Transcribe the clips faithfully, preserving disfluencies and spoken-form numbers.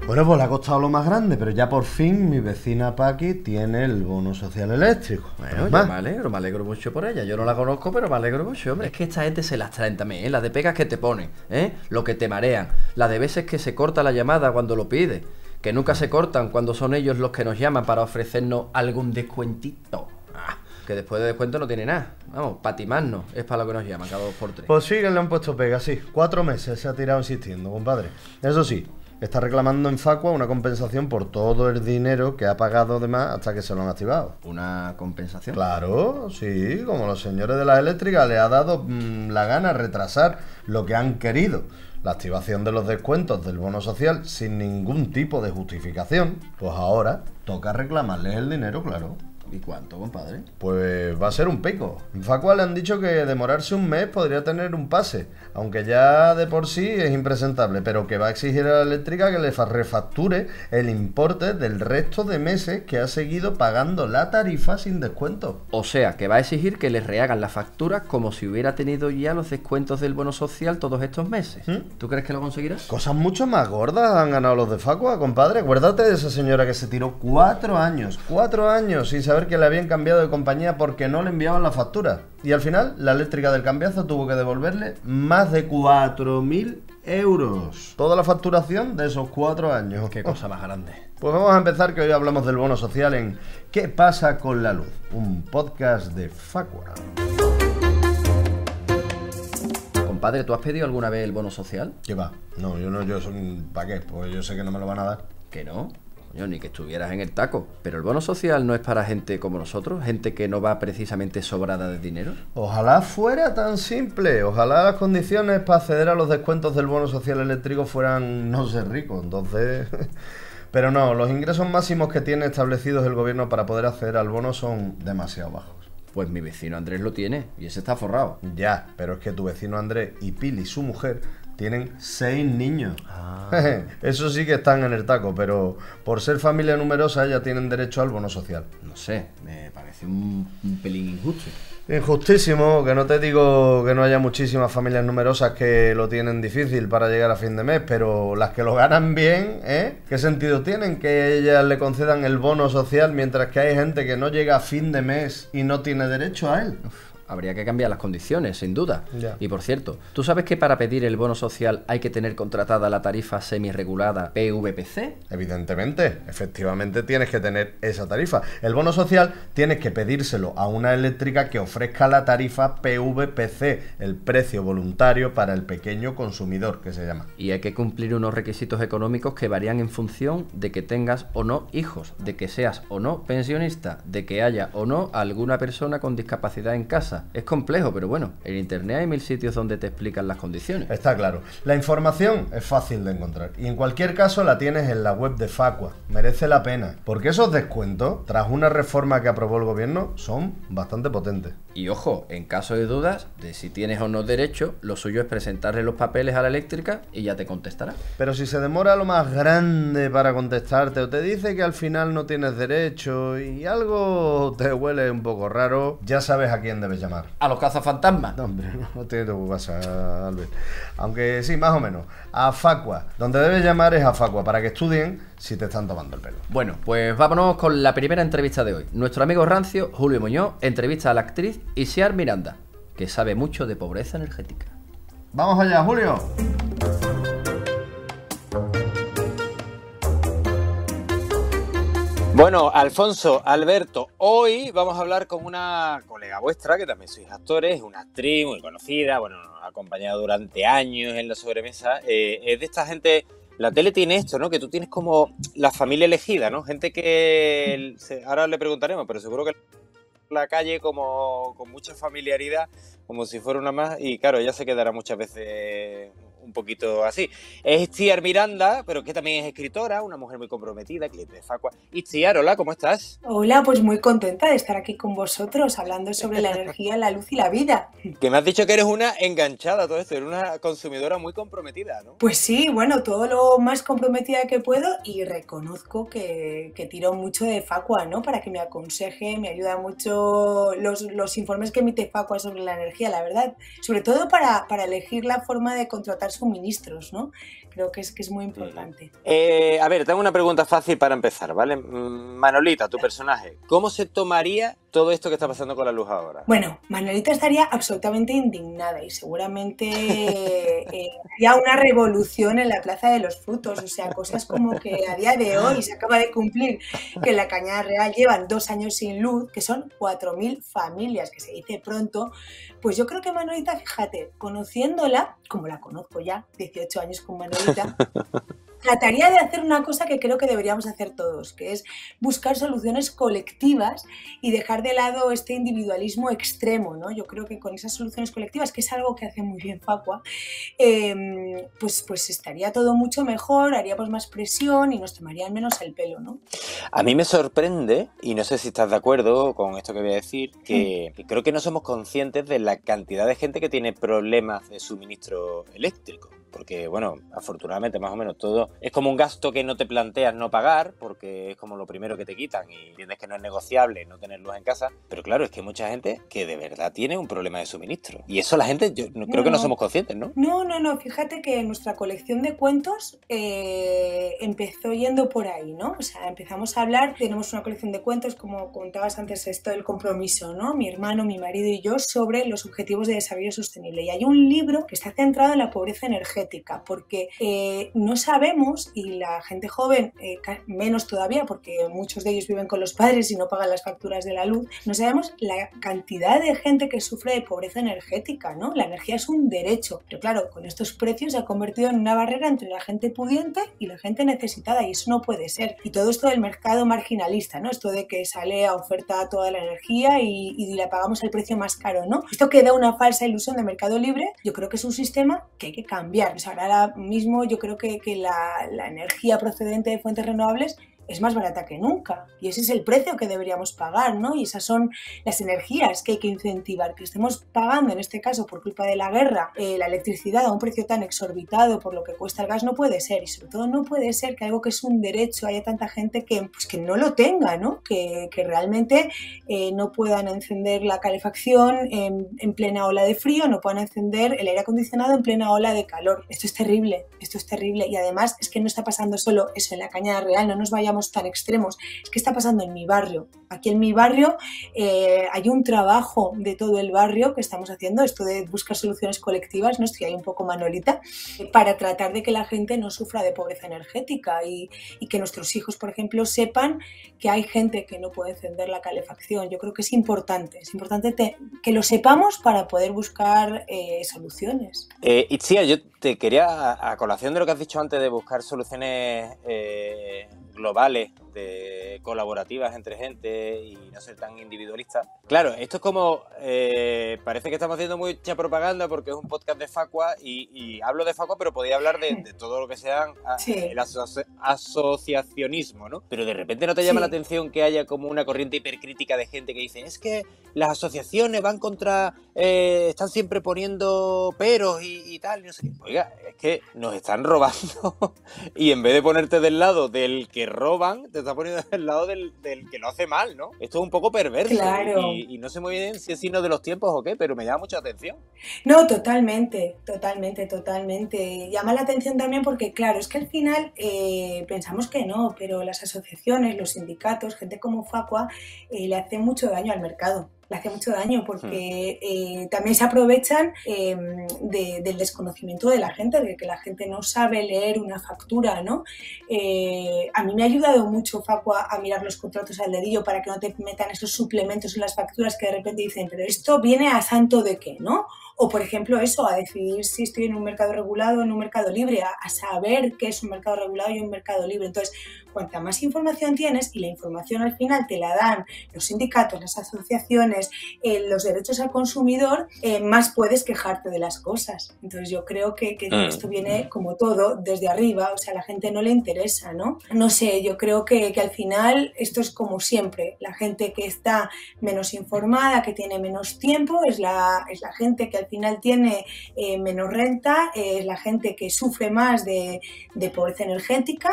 Bueno, pues le ha costado lo más grande, pero ya por fin mi vecina Paqui tiene el bono social eléctrico. Bueno, yo me alegro, me alegro mucho por ella. Yo no la conozco, pero me alegro mucho, hombre. Es que esta gente se las traen también, ¿eh? La de pegas que te ponen, ¿eh? Lo que te marean. La de veces que se corta la llamada cuando lo pides. Que nunca se cortan cuando son ellos los que nos llaman para ofrecernos algún descuentito. Ah, que después de descuento no tiene nada. Vamos, para timarnos. Es para lo que nos llaman cada dos por tres. Pues sí, que le han puesto pega, sí. Cuatro meses se ha tirado insistiendo, compadre. Eso sí, está reclamando en Facua una compensación por todo el dinero que ha pagado de más hasta que se lo han activado. ¿Una compensación? Claro, sí, como los señores de las eléctricas les ha dado mmm, la gana retrasar lo que han querido. La activación de los descuentos del bono social sin ningún tipo de justificación, pues ahora toca reclamarles el dinero, claro. ¿Y cuánto, compadre? Pues va a ser un pico. En Facua le han dicho que demorarse un mes podría tener un pase, aunque ya de por sí es impresentable, pero que va a exigir a la eléctrica que le refacture el importe del resto de meses que ha seguido pagando la tarifa sin descuento. O sea, que va a exigir que le rehagan las facturas como si hubiera tenido ya los descuentos del bono social todos estos meses. ¿Mm? ¿Tú crees que lo conseguirás? Cosas mucho más gordas han ganado los de Facua, compadre. Acuérdate de esa señora que se tiró cuatro años, cuatro años sin saber que le habían cambiado de compañía porque no le enviaban la factura. Y al final, la eléctrica del cambiazo tuvo que devolverle más de cuatro mil euros. Toda la facturación de esos cuatro años. Qué cosa más grande. Pues vamos a empezar, que hoy hablamos del bono social en ¿Qué pasa con la luz? Un podcast de Facua. Compadre, ¿tú has pedido alguna vez el bono social? ¿Qué va? No, yo no, yo soy... ¿Para qué? Pues yo sé que no me lo van a dar. ¿Que no? Yo ni que estuvieras en el taco. Pero el bono social no es para gente como nosotros, gente que no va precisamente sobrada de dinero. Ojalá fuera tan simple. Ojalá las condiciones para acceder a los descuentos del bono social eléctrico fueran no ser rico. Entonces... Pero no, los ingresos máximos que tiene establecidos el gobierno para poder acceder al bono son demasiado bajos. Pues mi vecino Andrés lo tiene y ese está forrado. Ya, pero es que tu vecino Andrés y Pili, su mujer, tienen seis niños. Ah. Eso sí que están en el taco, pero por ser familia numerosa ya tienen derecho al bono social. No sé, me parece un, un pelín injusto. Injustísimo, que no te digo que no haya muchísimas familias numerosas que lo tienen difícil para llegar a fin de mes, pero las que lo ganan bien, ¿eh? ¿Qué sentido tienen que ellas le concedan el bono social mientras que hay gente que no llega a fin de mes y no tiene derecho a él? Uf. Habría que cambiar las condiciones, sin duda. Ya. Y por cierto, ¿tú sabes que para pedir el bono social hay que tener contratada la tarifa semi-regulada P V P C? Evidentemente, efectivamente tienes que tener esa tarifa. El bono social tienes que pedírselo a una eléctrica que ofrezca la tarifa P V P C, el precio voluntario para el pequeño consumidor, que se llama. Y hay que cumplir unos requisitos económicos que varían en función de que tengas o no hijos, de que seas o no pensionista, de que haya o no alguna persona con discapacidad en casa. Es complejo, pero bueno, en internet hay mil sitios donde te explican las condiciones. Está claro. La información es fácil de encontrar y en cualquier caso la tienes en la web de Facua. Merece la pena, porque esos descuentos, tras una reforma que aprobó el gobierno, son bastante potentes. Y ojo, en caso de dudas de si tienes o no derecho, lo suyo es presentarle los papeles a la eléctrica y ya te contestará. Pero si se demora lo más grande para contestarte o te dice que al final no tienes derecho y algo te huele un poco raro, ya sabes a quién debes llamar. ¿A los cazafantasmas? No, hombre, no, no tiene que pasar, Albert. Aunque sí, más o menos. A Facua. Donde debes llamar es a Facua para que estudien si te están tomando el pelo. Bueno, pues vámonos con la primera entrevista de hoy. Nuestro amigo rancio, Julio Muñoz, entrevista a la actriz Itziar Miranda, que sabe mucho de pobreza energética. ¡Vamos allá, Julio! Bueno, Alfonso, Alberto, hoy vamos a hablar con una colega vuestra, que también sois actores, una actriz muy conocida, bueno, nos ha acompañado durante años en la sobremesa. Eh, es de esta gente, la tele tiene esto, ¿no? Que tú tienes como la familia elegida, ¿no? Gente que, ahora le preguntaremos, pero seguro que la calle como con mucha familiaridad, como si fuera una más, y claro, ella se quedará muchas veces un poquito así. Es Itziar Miranda, pero que también es escritora, una mujer muy comprometida, cliente de Facua. Itziar, hola, ¿cómo estás? Hola, pues muy contenta de estar aquí con vosotros, hablando sobre la energía, la luz y la vida. Que me has dicho que eres una enganchada a todo esto, eres una consumidora muy comprometida, ¿no? Pues sí, bueno, todo lo más comprometida que puedo, y reconozco que, que tiro mucho de Facua, ¿no? Para que me aconseje, me ayuda mucho los, los informes que emite Facua sobre la energía, la verdad. Sobre todo para, para elegir la forma de contratar suministros, ¿no? creo que es, que es muy importante. Eh, a ver, tengo una pregunta fácil para empezar, ¿vale? Manolita, tu personaje, ¿cómo se tomaría todo esto que está pasando con la luz ahora? Bueno, Manolita estaría absolutamente indignada y seguramente eh, haría una revolución en la Plaza de los Frutos, o sea, cosas como que a día de hoy se acaba de cumplir que en la Cañada Real llevan dos años sin luz, que son cuatro mil familias, que se dice pronto. Pues yo creo que Manolita, fíjate, conociéndola, como la conozco ya, dieciocho años con Manolita, trataría de hacer una cosa que creo que deberíamos hacer todos, que es buscar soluciones colectivas y dejar de lado este individualismo extremo, ¿no? Yo creo que con esas soluciones colectivas, que es algo que hace muy bien Facua, eh, pues, pues estaría todo mucho mejor, haríamos más presión y nos tomarían menos el pelo, ¿no? A mí me sorprende, y no sé si estás de acuerdo con esto que voy a decir, que, que creo que no somos conscientes de la cantidad de gente que tiene problemas de suministro eléctrico. Porque, bueno, afortunadamente más o menos todo es como un gasto que no te planteas no pagar, porque es como lo primero que te quitan y entiendes que no es negociable no tener luz en casa. Pero claro, es que hay mucha gente que de verdad tiene un problema de suministro. Y eso la gente, yo no, creo no, que no somos conscientes, ¿no? No, no, no. Fíjate que nuestra colección de cuentos eh, empezó yendo por ahí, ¿no? O sea, empezamos a hablar, tenemos una colección de cuentos, como contabas antes, esto del compromiso, ¿no? Mi hermano, mi marido y yo, sobre los objetivos de desarrollo sostenible. Y hay un libro que está centrado en la pobreza energética, porque eh, no sabemos, y la gente joven eh, menos todavía, porque muchos de ellos viven con los padres y no pagan las facturas de la luz, no sabemos la cantidad de gente que sufre de pobreza energética, ¿no? La energía es un derecho, pero claro, con estos precios se ha convertido en una barrera entre la gente pudiente y la gente necesitada, y eso no puede ser. Y todo esto del mercado marginalista, ¿no? Esto de que sale a oferta toda la energía y, y la pagamos al precio más caro, ¿no? Esto que da una falsa ilusión de mercado libre, yo creo que es un sistema que hay que cambiar. O sea, ahora mismo yo creo que, que la, la energía procedente de fuentes renovables es más barata que nunca, y ese es el precio que deberíamos pagar, ¿no? Y esas son las energías que hay que incentivar, que estemos pagando, en este caso por culpa de la guerra, eh, la electricidad a un precio tan exorbitado por lo que cuesta el gas. No puede ser, y sobre todo no puede ser que algo que es un derecho haya tanta gente que, pues, que no lo tenga, ¿no? Que, que realmente eh, no puedan encender la calefacción en, en plena ola de frío, no puedan encender el aire acondicionado en plena ola de calor. Esto es terrible, esto es terrible, y además es que no está pasando solo eso en la Cañada Real, no nos vayamos tan extremos, es que está pasando en mi barrio. Aquí en mi barrio eh, hay un trabajo de todo el barrio que estamos haciendo, esto de buscar soluciones colectivas, ¿no? Estoy ahí un poco Manolita, eh, para tratar de que la gente no sufra de pobreza energética y, y que nuestros hijos, por ejemplo, sepan que hay gente que no puede encender la calefacción. Yo creo que es importante, es importante te, que lo sepamos para poder buscar eh, soluciones. Eh, Itzia, yo te quería, a, a colación de lo que has dicho antes de buscar soluciones eh, globales, de colaborativas entre gente y no ser tan individualista. Claro, esto es como, eh, parece que estamos haciendo mucha propaganda porque es un podcast de Facua y, y hablo de Facua, pero podría hablar de, de todo lo que sea sí. el aso asociacionismo, ¿no? Pero de repente no te llama sí. la atención que haya como una corriente hipercrítica de gente que dice, es que las asociaciones van contra, eh, están siempre poniendo peros y, y tal, y no sé qué. Oiga, es que nos están robando y en vez de ponerte del lado del que roban, te está poniendo del lado del, del que lo hace mal, ¿no? Esto es un poco perverso. Claro. y, y no sé muy bien si es signo de los tiempos o qué, pero me llama mucha atención. No, totalmente, totalmente, totalmente. Llama la atención también porque, claro, es que al final eh, pensamos que no, pero las asociaciones, los sindicatos, gente como Facua, eh, le hace mucho daño al mercado. Le hace mucho daño porque eh, también se aprovechan eh, de, del desconocimiento de la gente, de que la gente no sabe leer una factura, ¿no? Eh, a mí me ha ayudado mucho Facua a mirar los contratos al dedillo para que no te metan esos suplementos en las facturas que de repente dicen, pero esto viene a santo de qué, ¿no? O, por ejemplo, eso, a decidir si estoy en un mercado regulado o en un mercado libre, a, a saber qué es un mercado regulado y un mercado libre. Entonces, cuanta más información tienes, y la información al final te la dan los sindicatos, las asociaciones, eh, los derechos al consumidor, eh, más puedes quejarte de las cosas. Entonces, yo creo que, que mm. esto viene, como todo, desde arriba, o sea, a la gente no le interesa, ¿no? No sé, yo creo que, que al final esto es como siempre. La gente que está menos informada, que tiene menos tiempo, es la, es la gente que al final tiene eh, menos renta, eh, es la gente que sufre más de, de pobreza energética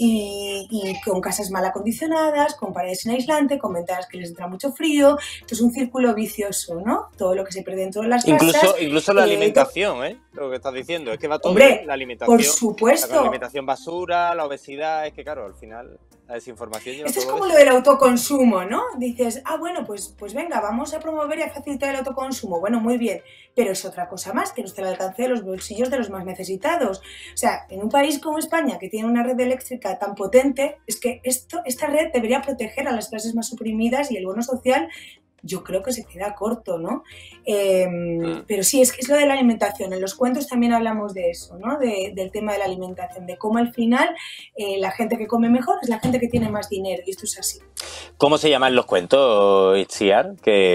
y, y con casas mal acondicionadas, con paredes sin aislante, con ventanas que les entra mucho frío. Esto es un círculo vicioso, ¿no? Todo lo que se pierde dentro de las incluso, casas. Incluso la eh, alimentación, ¿eh? lo que estás diciendo. Es que va todo Hombre, la alimentación. por supuesto. La alimentación basura, la obesidad. Es que, claro, al final la desinformación lleva Esto es todo como eso. lo del autoconsumo, ¿no? Dices, ah, bueno, pues, pues venga, vamos a promover y a facilitar el autoconsumo. Bueno, muy bien, pero es otra cosa más que no está al alcance de los bolsillos de los más necesitados. O sea, en un país como España, que tiene una red eléctrica tan potente, es que esto, esta red debería proteger a las clases más oprimidas y el bono social, yo creo que se queda corto, ¿no? Eh, pero sí, es que es lo de la alimentación. En los cuentos también hablamos de eso, ¿no? De, del tema de la alimentación, de cómo al final eh, la gente que come mejor es la gente que tiene más dinero, y esto es así. ¿Cómo se llaman los cuentos, Itziar?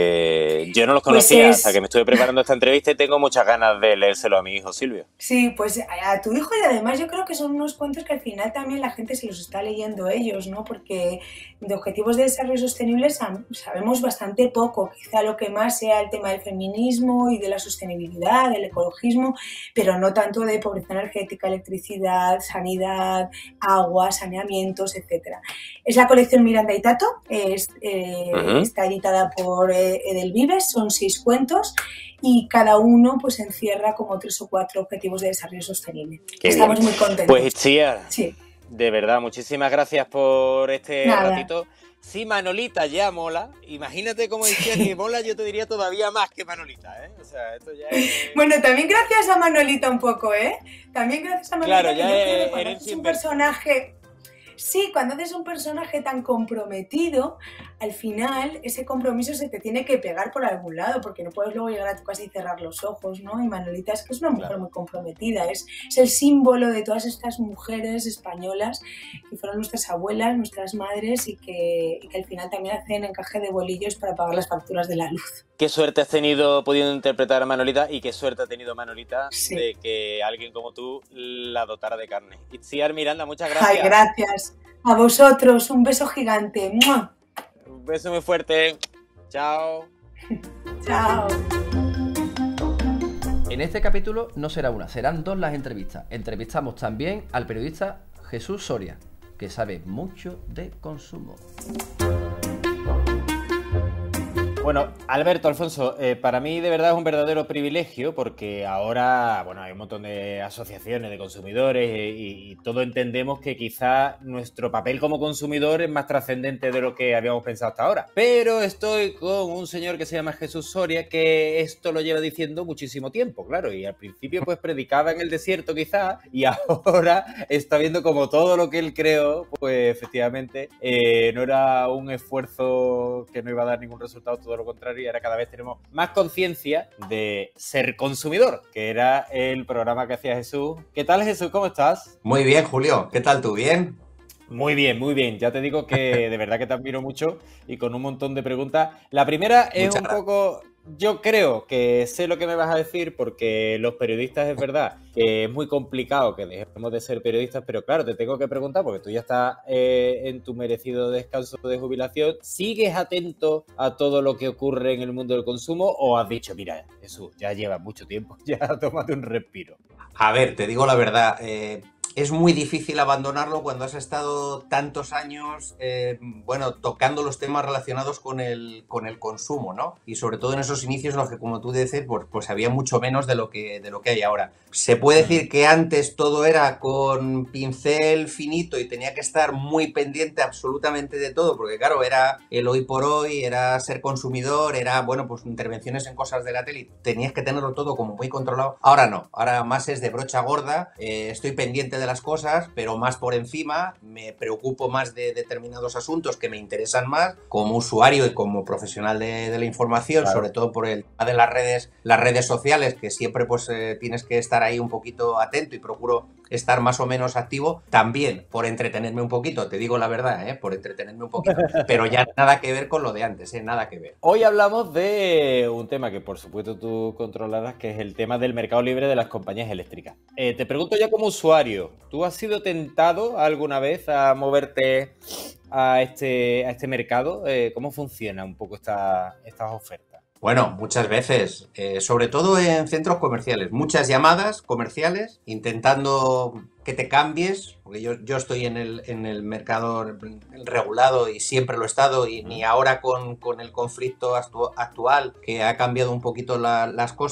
Que yo no los Pues conocía es- hasta que me estuve preparando esta entrevista y tengo muchas ganas de leérselo a mi hijo Silvio. Sí, pues a, a tu hijo, y además yo creo que son unos cuentos que al final también la gente se los está leyendo ellos, ¿no? Porque de objetivos de desarrollo sostenible sab- sabemos bastante poco, quizá lo que más sea el tema del feminismo y de la sostenibilidad, del ecologismo, pero no tanto de pobreza energética, electricidad, sanidad, agua, saneamientos, etcétera. Es la colección Miranda y Tato, es, eh, Ujú. está editada por eh, Edelvives, son seis cuentos y cada uno pues encierra como tres o cuatro objetivos de desarrollo sostenible. Qué Estamos bien. muy contentos. Pues Itziar, Sí, de verdad, muchísimas gracias por este Nada. ratito. Si Manolita ya mola, imagínate cómo Itziar que mola, yo te diría todavía más que Manolita, ¿eh? O sea, esto ya es... bueno, también gracias a Manolita un poco, ¿eh? También gracias a Manolita, Claro, que ya yo es creo que cuando herencia haces un inversa. personaje... Sí, cuando haces un personaje tan comprometido, al final ese compromiso se te tiene que pegar por algún lado, porque no puedes luego llegar a tu casa y cerrar los ojos, ¿no? Y Manolita es que es una mujer Claro. muy comprometida, es, es el símbolo de todas estas mujeres españolas que fueron nuestras abuelas, nuestras madres y que, y que al final también hacen encaje de bolillos para pagar las facturas de la luz. Qué suerte has tenido pudiendo interpretar a Manolita y qué suerte ha tenido Manolita Sí. de que alguien como tú la dotara de carne. Itziar Miranda, muchas gracias. Ay, gracias. A vosotros, un beso gigante. ¡Mua! Un beso muy fuerte. Chao. Chao. En este capítulo no será una, serán dos las entrevistas. Entrevistamos también al periodista Jesús Soria, que sabe mucho de consumo. Bueno, Alberto, Alfonso, eh, para mí de verdad es un verdadero privilegio porque ahora, bueno, hay un montón de asociaciones de consumidores eh, y, y todos entendemos que quizá nuestro papel como consumidor es más trascendente de lo que habíamos pensado hasta ahora. Pero estoy con un señor que se llama Jesús Soria que esto lo lleva diciendo muchísimo tiempo, claro, y al principio pues predicaba en el desierto quizá y ahora está viendo como todo lo que él creó, pues efectivamente eh, no era un esfuerzo que no iba a dar ningún resultado, todo lo contrario, y ahora cada vez tenemos más conciencia de ser consumidor, que era el programa que hacía Jesús. ¿Qué tal, Jesús? ¿Cómo estás? Muy bien, Julio. ¿Qué tal tú? ¿Bien? Muy bien, muy bien. Ya te digo que de verdad que te admiro mucho y con un montón de preguntas. La primera es Muchas un gracias. poco... Yo creo que sé lo que me vas a decir porque los periodistas es verdad que es muy complicado que dejemos de ser periodistas, pero claro, te tengo que preguntar porque tú ya estás eh, en tu merecido descanso de jubilación. ¿Sigues atento a todo lo que ocurre en el mundo del consumo o has dicho, mira, Jesús, ya llevas mucho tiempo, ya tómate un respiro? A ver, te digo la verdad. eh, es muy difícil abandonarlo cuando has estado tantos años, eh, bueno, tocando los temas relacionados con el, con el consumo, ¿no? Y sobre todo en esos inicios en los que, como tú dices, pues, pues había mucho menos de lo que, de lo que hay ahora. Se puede decir que antes todo era con pincel finito y tenía que estar muy pendiente absolutamente de todo, porque claro, era el hoy por hoy, era ser consumidor, era, bueno, pues intervenciones en cosas de la tele, tenías que tenerlo todo como muy controlado. Ahora no, ahora más es de brocha gorda, eh, estoy pendiente de las cosas, pero más por encima, me preocupo más de determinados asuntos que me interesan más como usuario y como profesional de, de la información, Claro. sobre todo por el tema de las redes, las redes sociales, que siempre pues eh, tienes que estar ahí un poquito atento y procuro estar más o menos activo, también por entretenerme un poquito, te digo la verdad, ¿eh? Por entretenerme un poquito, pero ya nada que ver con lo de antes, ¿eh? Nada que ver. Hoy hablamos de un tema que por supuesto tú controlarás, que es el tema del mercado libre de las compañías eléctricas. Eh, te pregunto yo como usuario, ¿tú has sido tentado alguna vez a moverte a este, a este mercado? Eh, ¿Cómo funciona un poco esta, estas ofertas? Bueno, muchas veces, eh, sobre todo en centros comerciales, muchas llamadas comerciales intentando que te cambies, porque yo, yo estoy en el, en el mercado regulado y siempre lo he estado, y ni ahora con, con el conflicto actu- actual, que ha cambiado un poquito la- las cosas,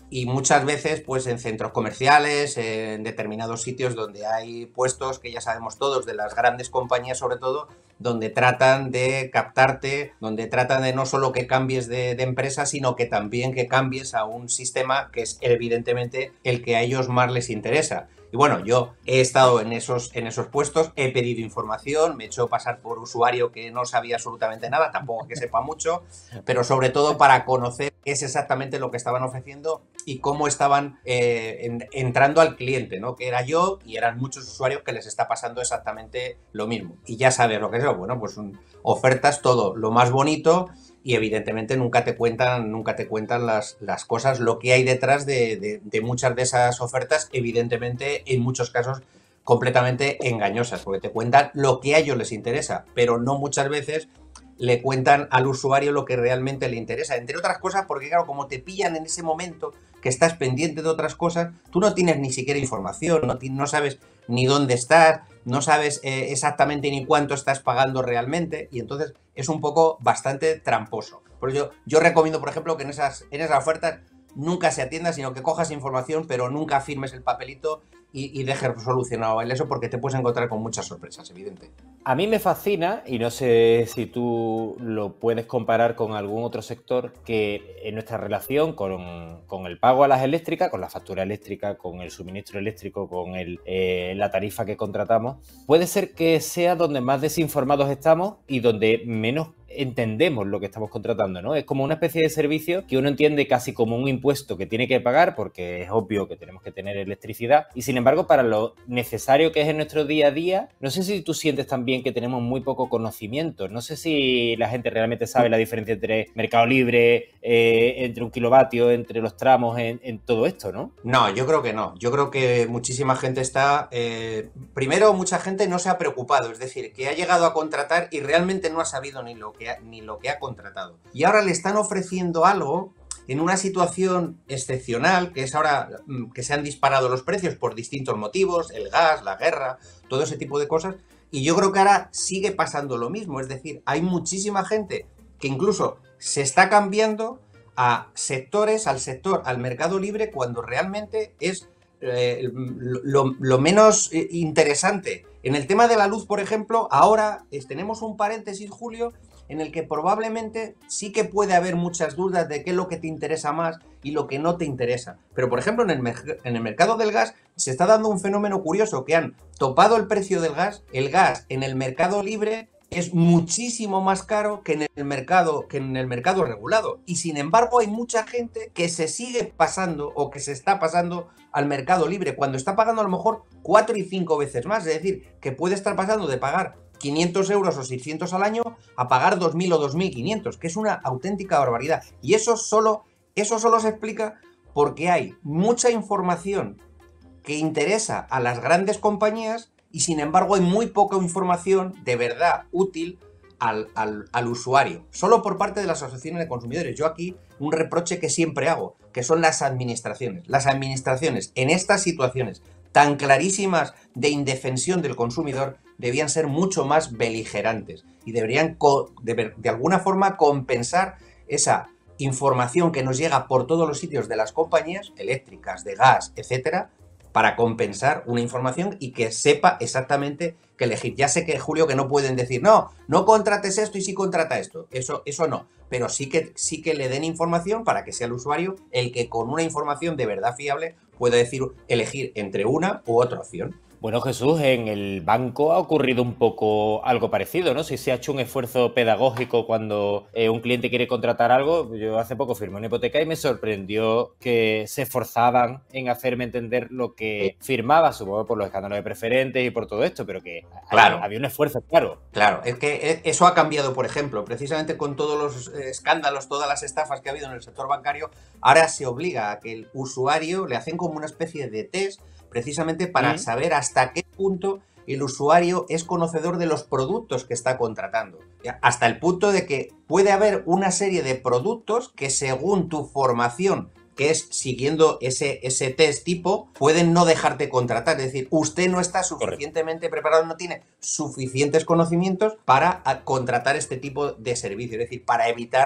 y muchas veces pues en centros comerciales, en determinados sitios donde hay puestos que ya sabemos todos, de las grandes compañías sobre todo, donde tratan de captarte, donde tratan de no solo que cambies de, de empresa, sino que también que cambies a un sistema que es evidentemente el que a ellos más les interesa. Y bueno, yo he estado en esos, en esos puestos, he pedido información, me he hecho pasar por usuario que no sabía absolutamente nada, tampoco que sepa mucho, pero sobre todo para conocer qué es exactamente lo que estaban ofreciendo y cómo estaban eh, en, entrando al cliente, ¿no? Que era yo y eran muchos usuarios que les está pasando exactamente lo mismo. Y ya sabes lo que es, bueno, pues un, ofertas todo lo más bonito. Y evidentemente nunca te cuentan, nunca te cuentan las, las cosas, lo que hay detrás de, de, de muchas de esas ofertas, evidentemente en muchos casos completamente engañosas, porque te cuentan lo que a ellos les interesa, pero no muchas veces le cuentan al usuario lo que realmente le interesa, entre otras cosas porque claro, como te pillan en ese momento que estás pendiente de otras cosas, tú no tienes ni siquiera información, no, no sabes ni dónde estás, no sabes eh, exactamente ni cuánto estás pagando realmente y entonces es un poco bastante tramposo. Por ello, yo recomiendo, por ejemplo, que en esas, en esas ofertas nunca se atienda, sino que cojas información, pero nunca firmes el papelito y, y dejes solucionado el eso, porque te puedes encontrar con muchas sorpresas, evidente. A mí me fascina, y no sé si tú lo puedes comparar con algún otro sector, que en nuestra relación con, con el pago a las eléctricas, con la factura eléctrica, con el suministro eléctrico, con el, eh, la tarifa que contratamos, puede ser que sea donde más desinformados estamos y donde menos entendemos lo que estamos contratando, ¿no? Es como una especie de servicio que uno entiende casi como un impuesto que tiene que pagar porque es obvio que tenemos que tener electricidad y sin embargo para lo necesario que es en nuestro día a día, no sé si tú sientes también que tenemos muy poco conocimiento, no sé si la gente realmente sabe la diferencia entre mercado libre, eh, entre un kilovatio, entre los tramos, en, en todo esto, ¿no? No, yo creo que no, yo creo que muchísima gente está, eh, primero mucha gente no se ha preocupado, es decir, que ha llegado a contratar y realmente no ha sabido ni lo que ha, ni lo que ha contratado. Y ahora le están ofreciendo algo en una situación excepcional, que es ahora que se han disparado los precios por distintos motivos, el gas, la guerra, todo ese tipo de cosas, y yo creo que ahora sigue pasando lo mismo, es decir, hay muchísima gente que incluso se está cambiando a sectores, al sector, al mercado libre, cuando realmente es eh, lo, lo menos interesante. En el tema de la luz, por ejemplo, ahora es, tenemos un paréntesis, Julio, en el que probablemente sí que puede haber muchas dudas de qué es lo que te interesa más y lo que no te interesa. Pero, por ejemplo, en el, en el mercado del gas se está dando un fenómeno curioso, que han topado el precio del gas. El gas en el mercado libre es muchísimo más caro que en el mercado, que en el mercado regulado. Y, sin embargo, hay mucha gente que se sigue pasando o que se está pasando al mercado libre, cuando está pagando a lo mejor cuatro y cinco veces más. Es decir, que puede estar pasando de pagar quinientos euros o seiscientos al año a pagar dos mil o dos mil quinientos, que es una auténtica barbaridad. Y eso solo, eso solo se explica porque hay mucha información que interesa a las grandes compañías y sin embargo hay muy poca información de verdad útil al, al, al usuario, solo por parte de las asociaciones de consumidores. Yo aquí un reproche que siempre hago, que son las administraciones. Las administraciones en estas situaciones tan clarísimas de indefensión del consumidor debían ser mucho más beligerantes y deberían de, de alguna forma compensar esa información que nos llega por todos los sitios de las compañías eléctricas, de gas, etcétera, para compensar una información y que sepa exactamente qué elegir. Ya sé que, Julio, que no pueden decir, no, no contrates esto y sí contrata esto. Eso, eso no. Pero sí que, sí que le den información para que sea el usuario el que con una información de verdad fiable pueda decir, elegir entre una u otra opción. Bueno, Jesús, en el banco ha ocurrido un poco algo parecido, ¿no? Si se ha hecho un esfuerzo pedagógico cuando eh, un cliente quiere contratar algo. Yo hace poco firmé una hipoteca y me sorprendió que se esforzaban en hacerme entender lo que firmaba, supongo por los escándalos de preferentes y por todo esto, pero que claro. había, había un esfuerzo, claro. Claro, es que eso ha cambiado, por ejemplo, precisamente con todos los escándalos, todas las estafas que ha habido en el sector bancario, ahora se obliga a que el usuario le hacen como una especie de test precisamente para ¿Mm? saber hasta qué punto el usuario es conocedor de los productos que está contratando. Hasta el punto de que puede haber una serie de productos que según tu formación, que es siguiendo ese, ese test tipo, pueden no dejarte contratar. Es decir, usted no está suficientemente Correcto. preparado, no tiene suficientes conocimientos para contratar este tipo de servicio. Es decir, para evitar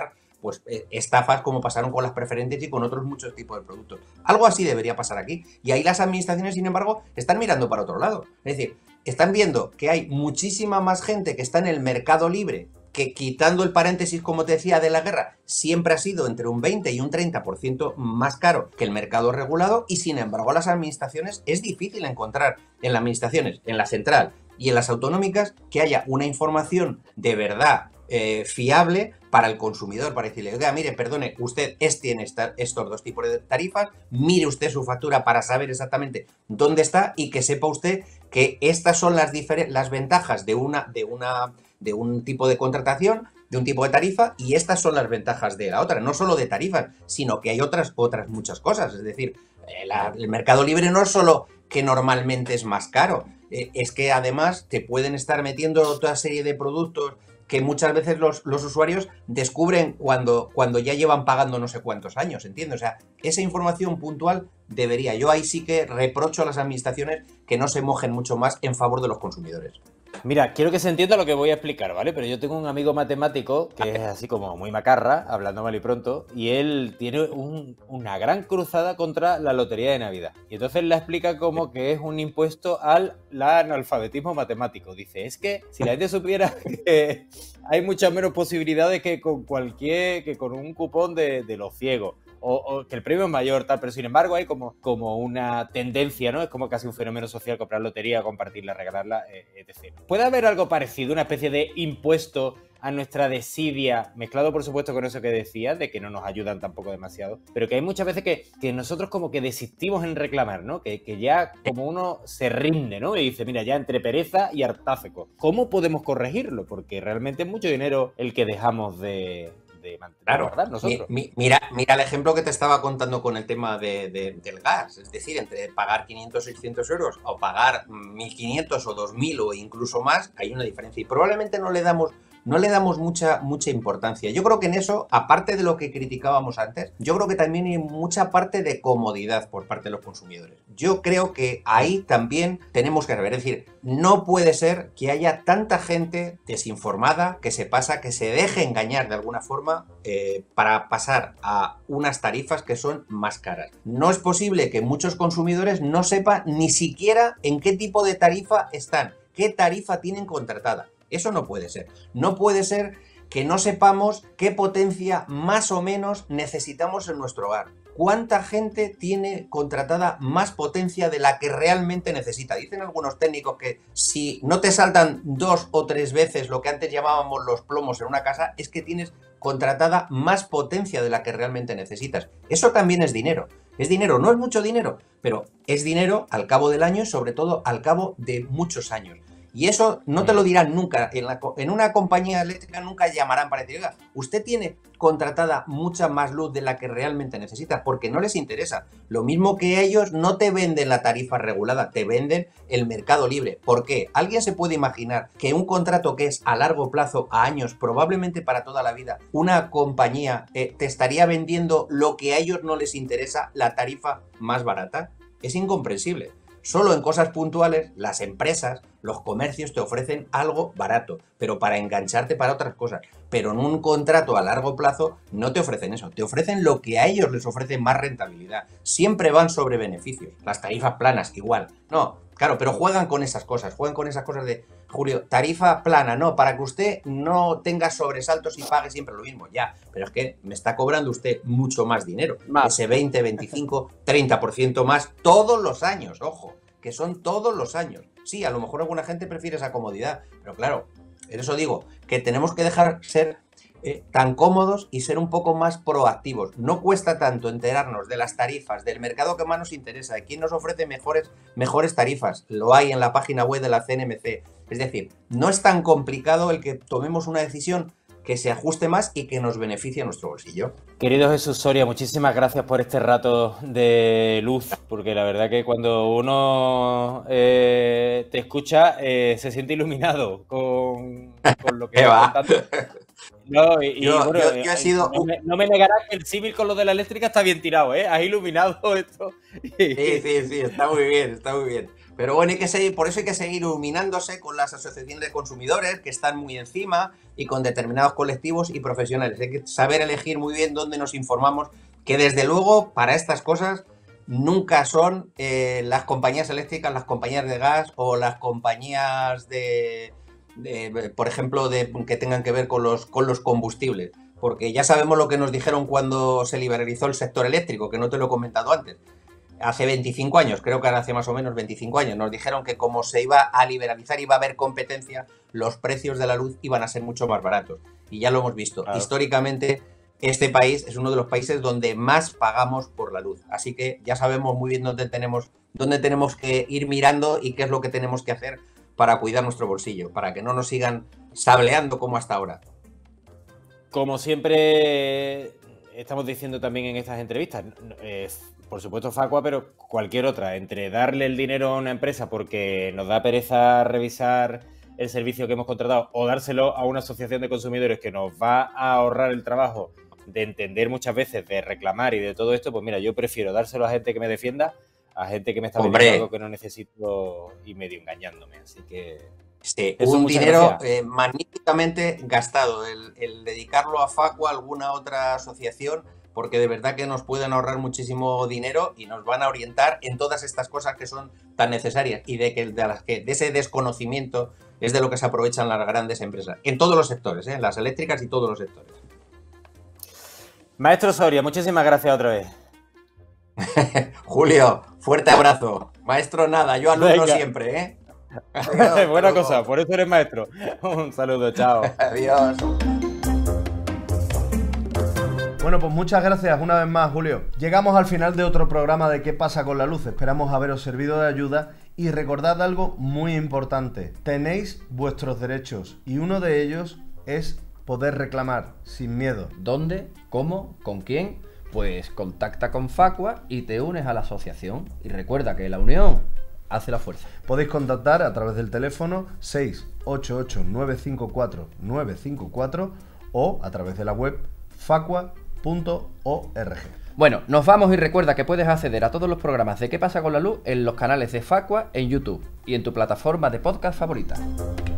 pues eh, estafas como pasaron con las preferentes y con otros muchos tipos de productos. Algo así debería pasar aquí. Y ahí las administraciones, sin embargo, están mirando para otro lado. Es decir, están viendo que hay muchísima más gente que está en el mercado libre, que quitando el paréntesis, como te decía, de la guerra, siempre ha sido entre un veinte y un treinta por ciento más caro que el mercado regulado, y sin embargo las administraciones es difícil encontrar en las administraciones, en la central y en las autonómicas, que haya una información de verdad eh, fiable para el consumidor, para decirle, oiga, mire, perdone, usted es, tiene esta, estos dos tipos de tarifas, mire usted su factura para saber exactamente dónde está y que sepa usted que estas son las, las ventajas de una... De una de un tipo de contratación, de un tipo de tarifa, y estas son las ventajas de la otra, no solo de tarifas, sino que hay otras, otras muchas cosas. Es decir, eh, la, el mercado libre no es solo que normalmente es más caro, eh, es que además te pueden estar metiendo otra serie de productos que muchas veces los, los usuarios descubren cuando, cuando ya llevan pagando no sé cuántos años, ¿entiendes? O sea, esa información puntual debería. Yo ahí sí que reprocho a las administraciones que no se mojen mucho más en favor de los consumidores. Mira, quiero que se entienda lo que voy a explicar, ¿vale? Pero yo tengo un amigo matemático que es así como muy macarra, hablando mal y pronto, y él tiene un, una gran cruzada contra la lotería de Navidad. Y entonces la explica como que es un impuesto al analfabetismo matemático. Dice, es que si la gente supiera que hay muchas menos posibilidades que con cualquier, que con un cupón de, de los ciegos. O, o que el premio es mayor, tal, pero sin embargo hay como, como una tendencia, ¿no? Es como casi un fenómeno social comprar lotería, compartirla, regalarla, eh, etcétera. ¿Puede haber algo parecido, una especie de impuesto a nuestra desidia, mezclado por supuesto con eso que decías, de que no nos ayudan tampoco demasiado, pero que hay muchas veces que, que nosotros como que desistimos en reclamar, ¿no? Que, que ya como uno se rinde, ¿no? Y dice, mira, ya entre pereza y hartazgo. ¿Cómo podemos corregirlo? Porque realmente es mucho dinero el que dejamos de... de mantener, claro, ¿verdad? Nosotros. Mi, mi, mira, mira el ejemplo que te estaba contando con el tema de, de, del gas, es decir, entre pagar quinientos, seiscientos euros o pagar mil quinientos o dos mil o incluso más, hay una diferencia y probablemente no le damos no le damos mucha, mucha importancia. Yo creo que en eso, aparte de lo que criticábamos antes, yo creo que también hay mucha parte de comodidad por parte de los consumidores. Yo creo que ahí también tenemos que ver, es decir, no puede ser que haya tanta gente desinformada que se pasa, que se deje engañar de alguna forma eh, para pasar a unas tarifas que son más caras. No es posible que muchos consumidores no sepan ni siquiera en qué tipo de tarifa están, qué tarifa tienen contratada. Eso no puede ser. No puede ser que no sepamos qué potencia más o menos necesitamos en nuestro hogar. ¿Cuánta gente tiene contratada más potencia de la que realmente necesita? Dicen algunos técnicos que si no te saltan dos o tres veces lo que antes llamábamos los plomos en una casa, es que tienes contratada más potencia de la que realmente necesitas. Eso también es dinero. Es dinero, no es mucho dinero, pero es dinero al cabo del año y sobre todo al cabo de muchos años. Y eso no te lo dirán nunca. En, la, en una compañía eléctrica nunca llamarán para decir, oiga, usted tiene contratada mucha más luz de la que realmente necesita, porque no les interesa. Lo mismo que ellos no te venden la tarifa regulada, te venden el mercado libre. ¿Por qué? ¿Alguien se puede imaginar que un contrato que es a largo plazo, a años, probablemente para toda la vida, una compañía eh, te estaría vendiendo lo que a ellos no les interesa, la tarifa más barata? Es incomprensible. Solo en cosas puntuales, las empresas, los comercios te ofrecen algo barato, pero para engancharte para otras cosas. Pero en un contrato a largo plazo no te ofrecen eso, te ofrecen lo que a ellos les ofrece más rentabilidad. Siempre van sobre beneficios. Las tarifas planas, igual. No, claro, pero juegan con esas cosas, juegan con esas cosas de, Julio, tarifa plana, no, para que usted no tenga sobresaltos y pague siempre lo mismo. Ya, pero es que me está cobrando usted mucho más dinero. Más. Ese veinte, veinticinco, treinta por ciento más todos los años, ojo, que son todos los años. Sí, a lo mejor alguna gente prefiere esa comodidad, pero claro, en eso digo, que tenemos que dejar ser eh, tan cómodos y ser un poco más proactivos. No cuesta tanto enterarnos de las tarifas, del mercado que más nos interesa, de quién nos ofrece mejores, mejores tarifas. Lo hay en la página web de la C N M C. Es decir, no es tan complicado el que tomemos una decisión que se ajuste más y que nos beneficie a nuestro bolsillo. Querido Jesús Soria, muchísimas gracias por este rato de luz, porque la verdad que cuando uno eh, te escucha eh, se siente iluminado con, con lo que va contando. No, y, yo, y, bueno, yo, yo he sido... no, me, no me negarás que el símil con lo de la eléctrica está bien tirado, ¿eh? Has iluminado esto. Sí, sí, sí, está muy bien, está muy bien. Pero bueno, hay que seguir, por eso hay que seguir iluminándose con las asociaciones de consumidores que están muy encima y con determinados colectivos y profesionales. Hay que saber elegir muy bien dónde nos informamos, que desde luego para estas cosas nunca son eh, las compañías eléctricas, las compañías de gas o las compañías de, de por ejemplo, de, que tengan que ver con los, con los combustibles. Porque ya sabemos lo que nos dijeron cuando se liberalizó el sector eléctrico, que no te lo he comentado antes. Hace veinticinco años, creo que ahora hace más o menos veinticinco años, nos dijeron que como se iba a liberalizar, iba a haber competencia, los precios de la luz iban a ser mucho más baratos. Y ya lo hemos visto. Claro. Históricamente, este país es uno de los países donde más pagamos por la luz. Así que ya sabemos muy bien dónde tenemos, dónde tenemos que ir mirando y qué es lo que tenemos que hacer para cuidar nuestro bolsillo, para que no nos sigan sableando como hasta ahora. Como siempre estamos diciendo también en estas entrevistas, eh, por supuesto Facua, pero cualquier otra, entre darle el dinero a una empresa porque nos da pereza revisar el servicio que hemos contratado o dárselo a una asociación de consumidores que nos va a ahorrar el trabajo de entender muchas veces, de reclamar y de todo esto, pues mira, yo prefiero dárselo a gente que me defienda, a gente que me está vendiendo algo que no necesito y medio engañándome, así que... Sí, eso, un dinero eh, magníficamente gastado, el, el dedicarlo a Facua, alguna otra asociación, porque de verdad que nos pueden ahorrar muchísimo dinero y nos van a orientar en todas estas cosas que son tan necesarias y de, que, de, las que, de ese desconocimiento es de lo que se aprovechan las grandes empresas, en todos los sectores, ¿eh? Las eléctricas y todos los sectores. Maestro Soria, muchísimas gracias otra vez. Julio, fuerte abrazo. Maestro nada, yo alumno Venga. siempre, ¿eh? Adiós, buena cosa, por eso eres maestro. Un saludo, chao. Adiós. Bueno, pues muchas gracias una vez más, Julio. Llegamos al final de otro programa de ¿Qué pasa con la luz? Esperamos haberos servido de ayuda y recordad algo muy importante. Tenéis vuestros derechos y uno de ellos es poder reclamar sin miedo. ¿Dónde? ¿Cómo? ¿Con quién? Pues contacta con Facua y te unes a la asociación. Y recuerda que la unión hace la fuerza. Podéis contactar a través del teléfono seis ocho ocho nueve cinco cuatro nueve cinco cuatro o a través de la web facua punto org. Bueno, nos vamos y recuerda que puedes acceder a todos los programas de ¿Qué pasa con la luz? En los canales de Facua en YouTube y en tu plataforma de podcast favorita.